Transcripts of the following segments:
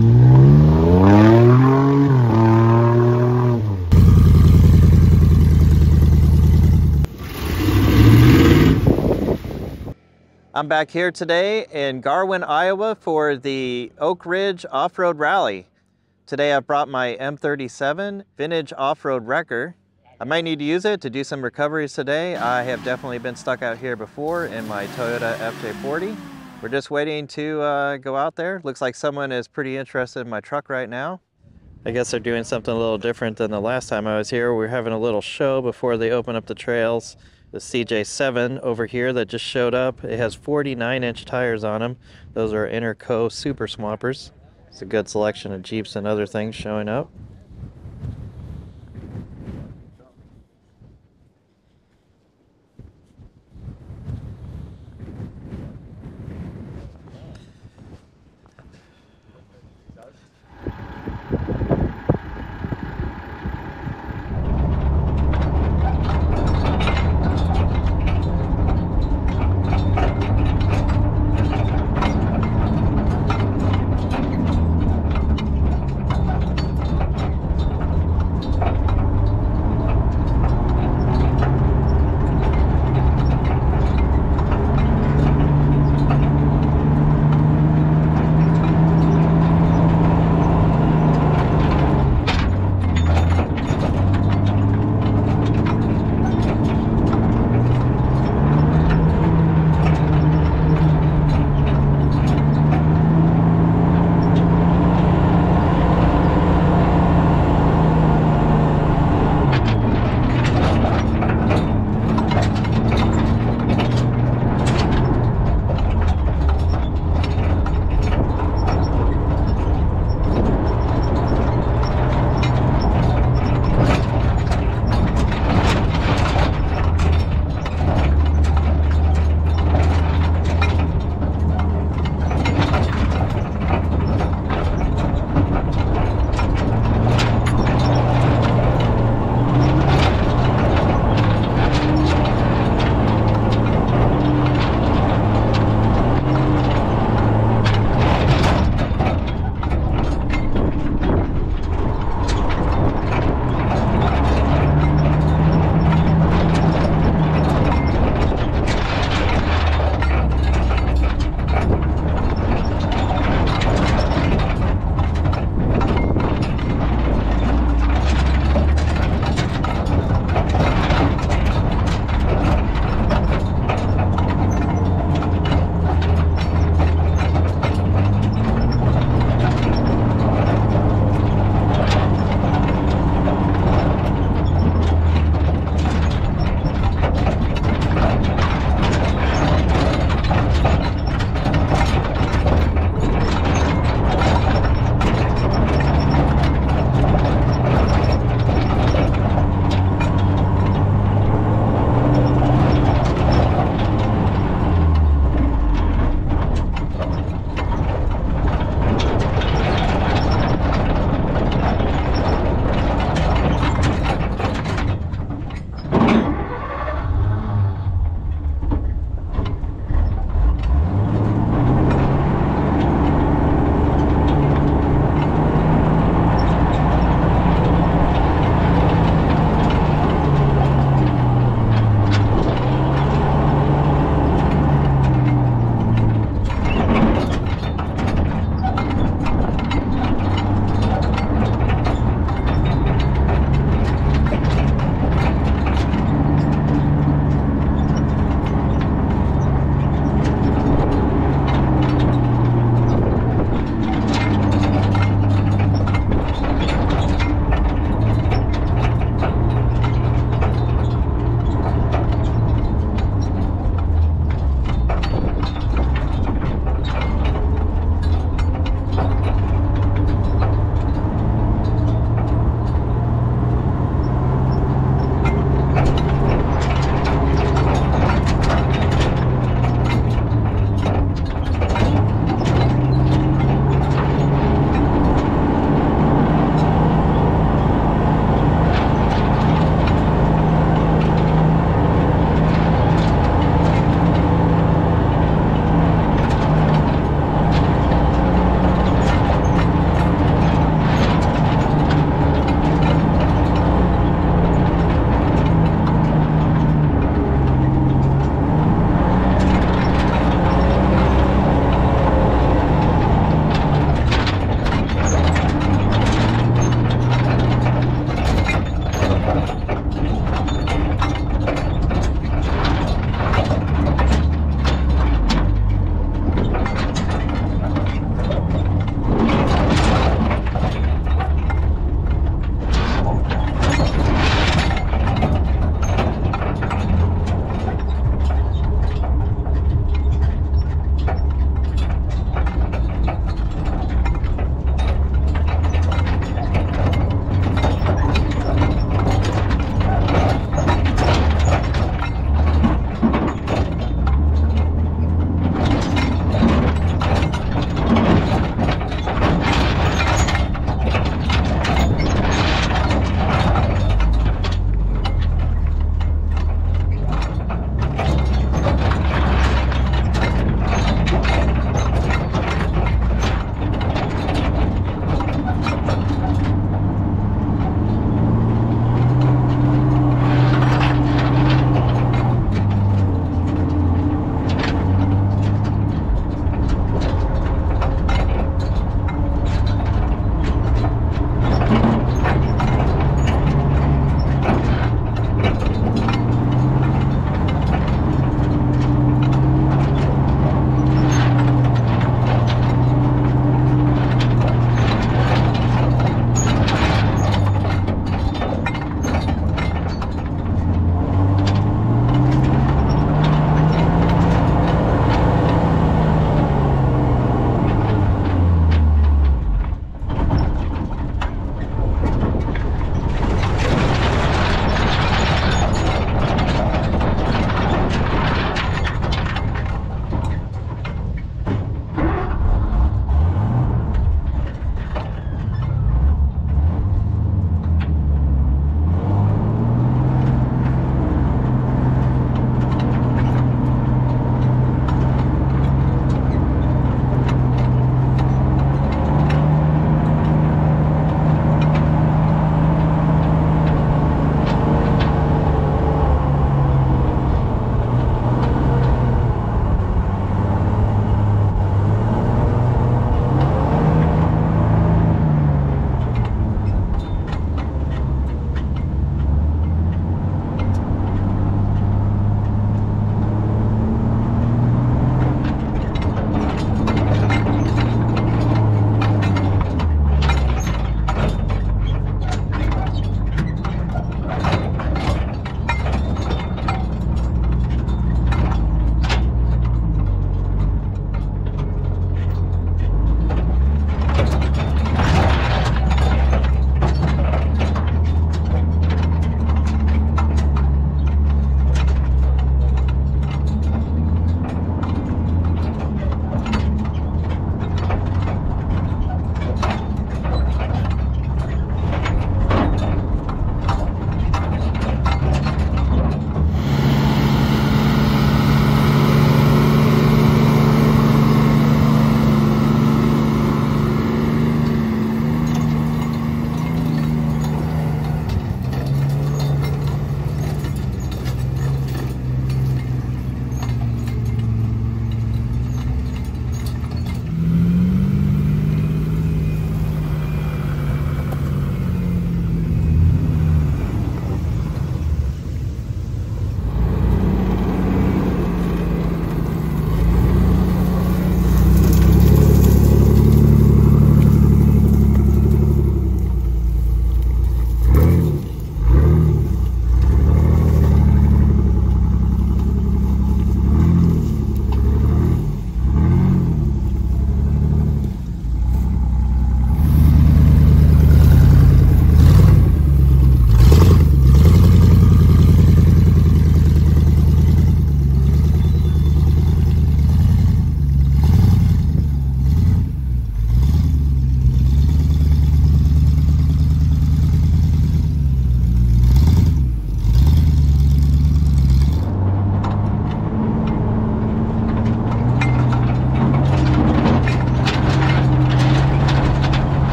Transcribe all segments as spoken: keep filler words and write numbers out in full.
I'm back here today in Garwin, Iowa for the Oak Ridge Off-Road Rally. Today I've brought my M thirty-seven vintage off-road wrecker. I might need to use it to do some recoveries today. I have definitely been stuck out here before in my Toyota F J forty. We're just waiting to uh, go out there. Looks like someone is pretty interested in my truck right now. I guess they're doing something a little different than the last time I was here. We were having a little show before they open up the trails. The C J seven over here that just showed up. It has forty-nine inch tires on them. Those are Interco Super Swampers. It's a good selection of Jeeps and other things showing up.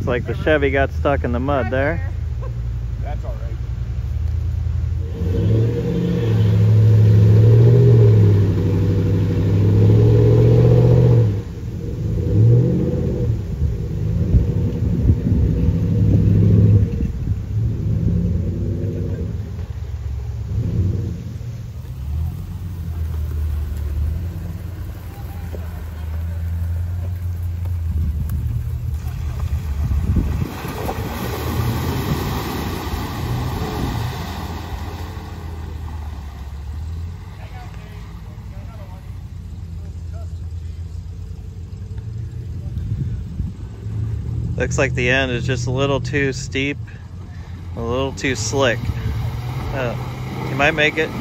Looks like the Chevy got stuck in the mud there. That's all right. Looks like the end is just a little too steep, a little too slick. Uh, you might make it.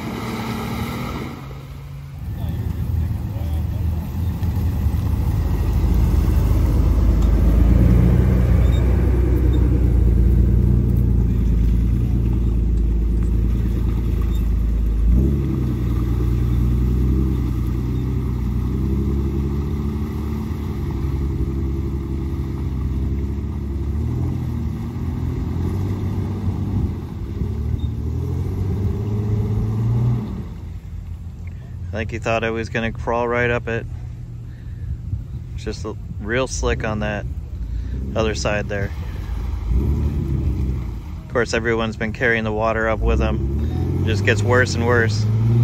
I think he thought I was gonna crawl right up it. It's just a real slick on that other side there. Of course, everyone's been carrying the water up with them. It just gets worse and worse.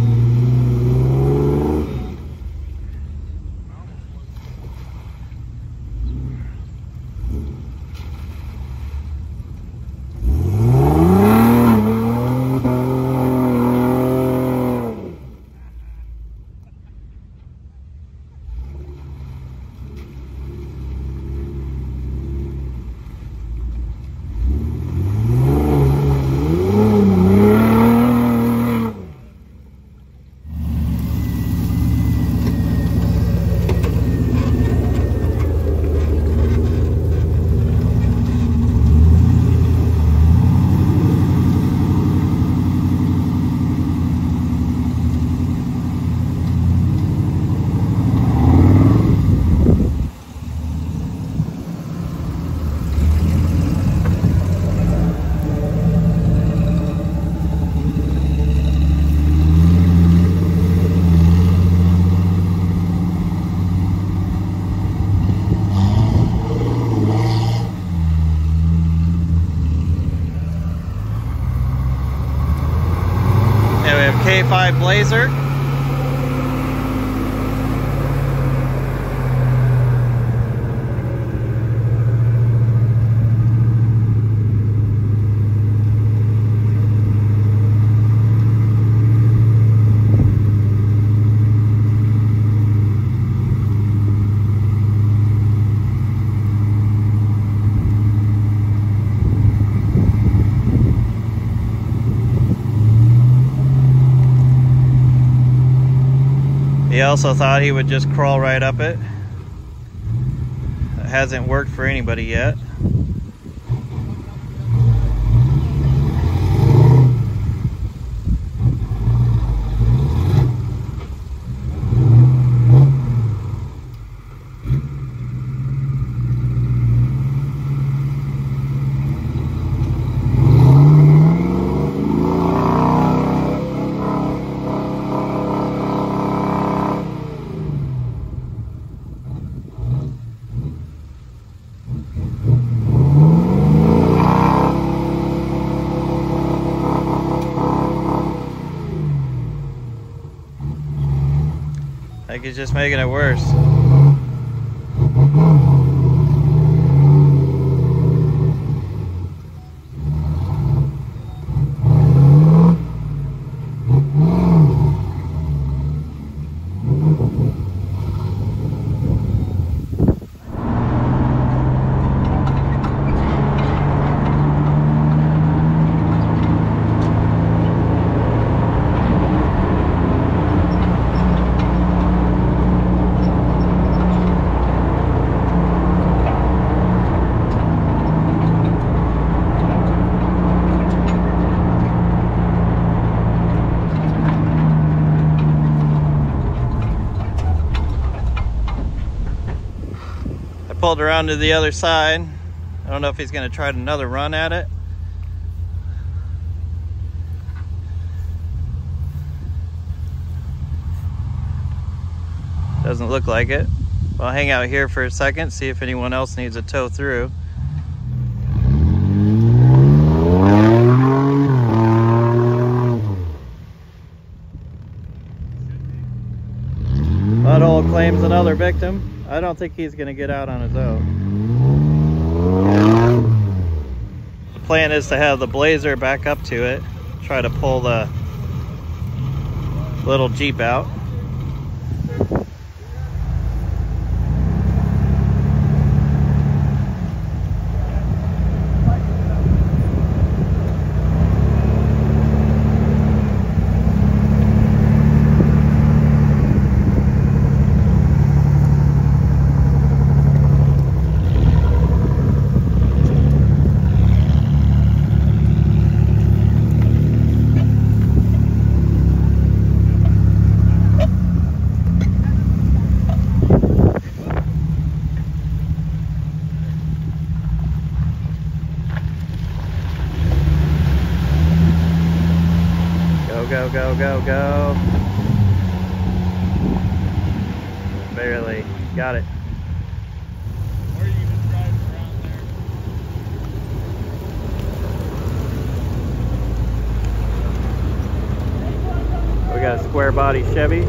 K five Blazer. He also thought he would just crawl right up it. It hasn't worked for anybody yet. I think he's just making it worse. Pulled around to the other side. I don't know if he's going to try another run at it. Doesn't look like it. I'll hang out here for a second, see if anyone else needs a tow through. Butthole claims another victim. I don't think he's going to get out on his own. The plan is to have the Blazer back up to it, try to pull the little Jeep out. Go, go, go, go. Barely. Got it. Or you can drive around there. We got a square body Chevy.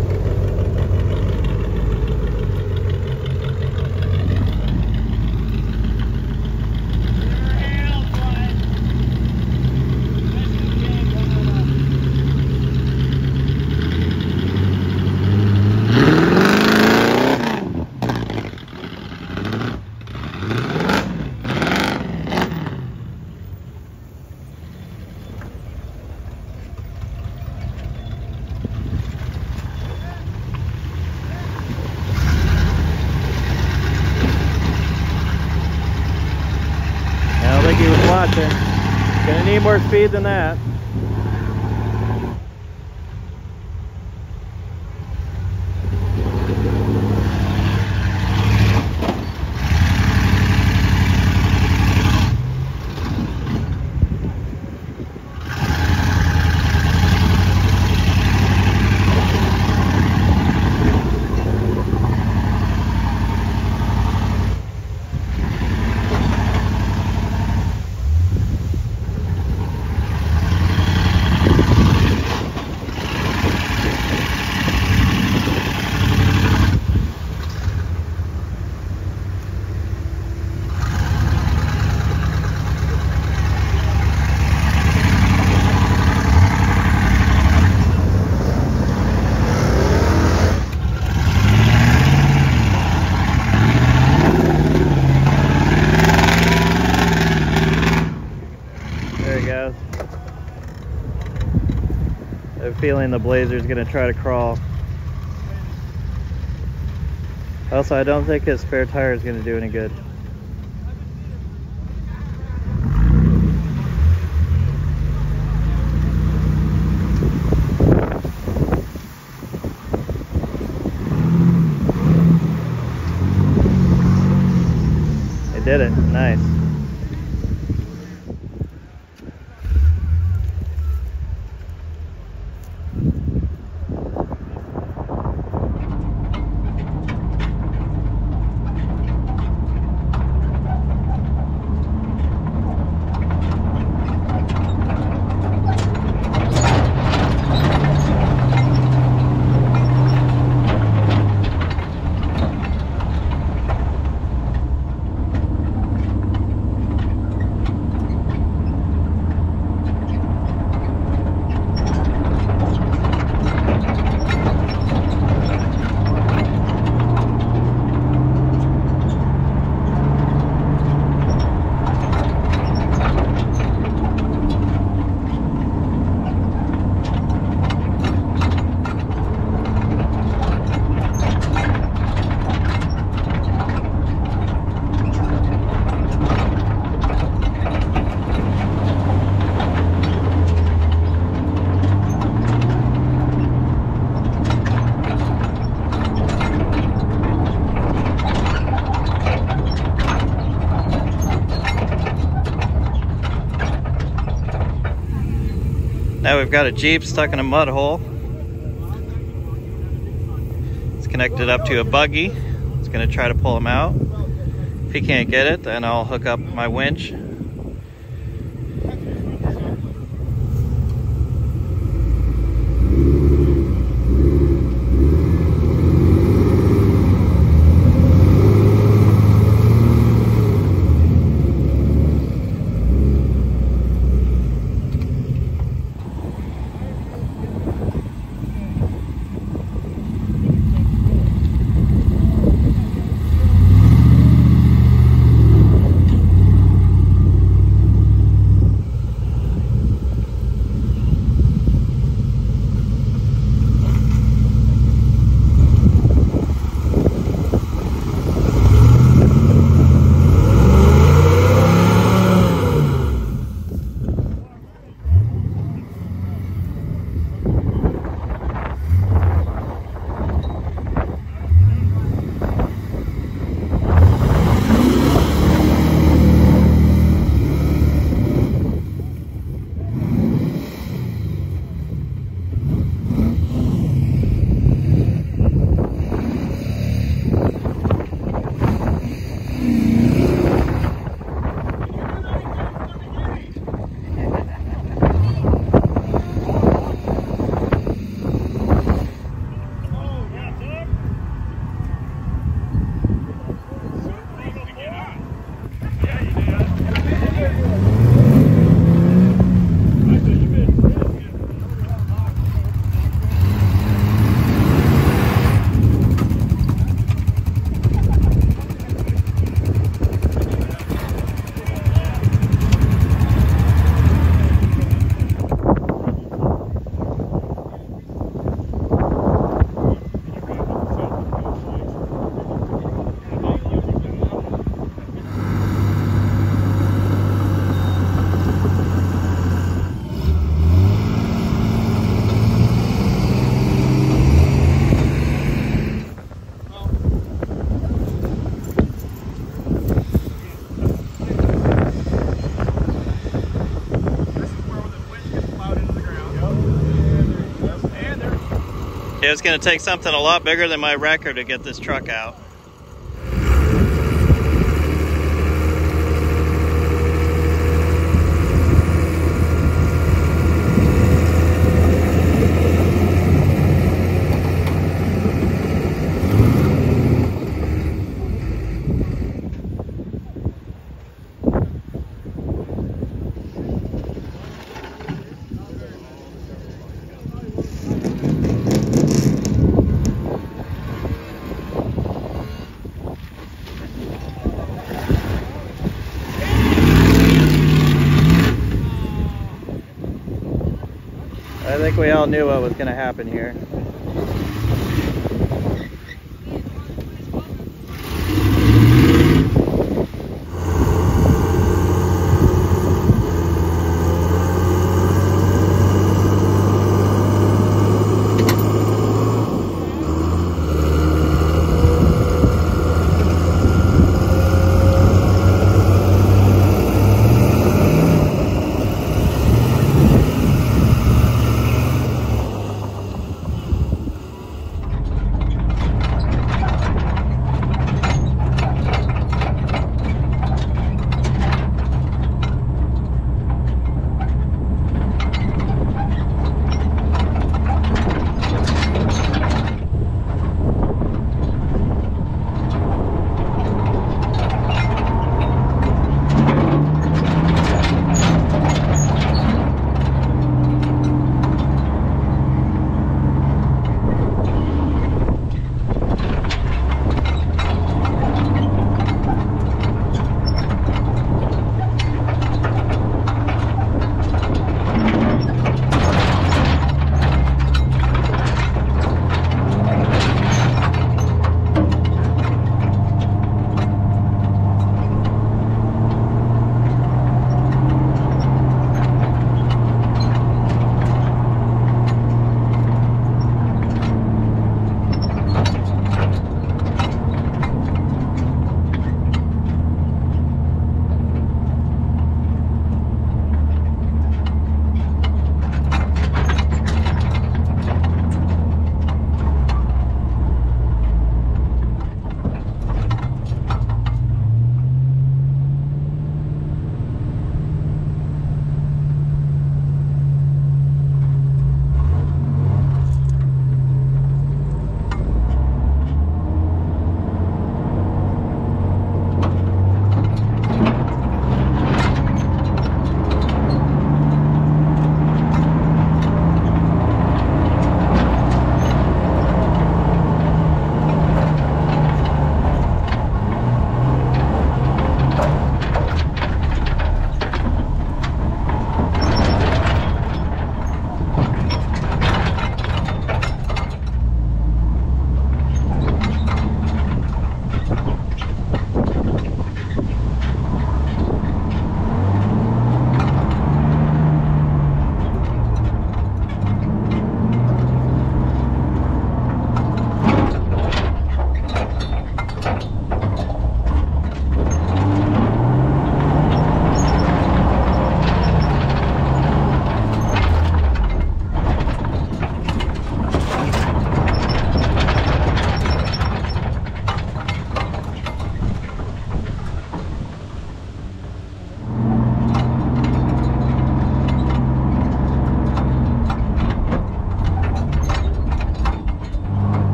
I don't think he was watching. Gonna need more speed than that. I have a feeling the Blazer's gonna try to crawl. Also, I don't think his spare tire is gonna do any good. They did it. Nice. Now we've got a Jeep stuck in a mud hole. It's connected up to a buggy. It's gonna try to pull him out. If he can't get it, then I'll hook up my winch. It's going to take something a lot bigger than my wrecker to get this truck out. I think we all knew what was going to happen here.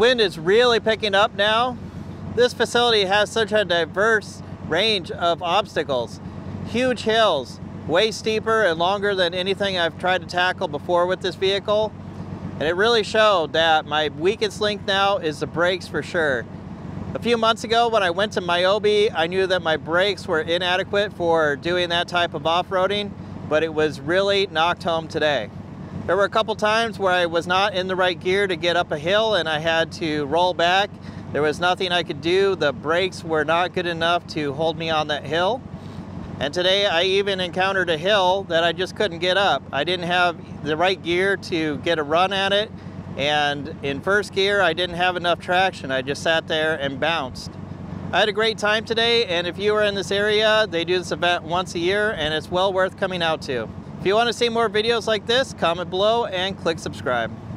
wind is really picking up now. This facility has such a diverse range of obstacles. Huge hills, way steeper and longer than anything I've tried to tackle before with this vehicle. And it really showed that my weakest link now is the brakes for sure. A few months ago when I went to Myobi, I knew that my brakes were inadequate for doing that type of off-roading, but it was really knocked home today. There were a couple times where I was not in the right gear to get up a hill and I had to roll back. There was nothing I could do. The brakes were not good enough to hold me on that hill. And today I even encountered a hill that I just couldn't get up. I didn't have the right gear to get a run at it. And in first gear, I didn't have enough traction. I just sat there and bounced. I had a great time today, and if you are in this area, they do this event once a year, and it's well worth coming out to. If you want to see more videos like this, comment below and click subscribe.